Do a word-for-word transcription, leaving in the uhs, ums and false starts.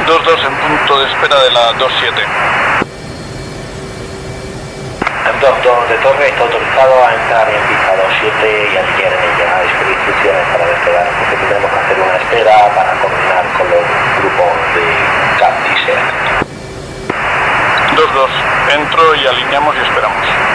dos dos en punto de espera de la dos siete. dos dos de Torre está autorizado a entrar en pista dos siete y al llegar en ella a dispedir instrucciones para despegar, porque tendremos que hacer una espera para coordinar con los grupos de C A P y SEAT. dos dos, entro y alineamos y esperamos.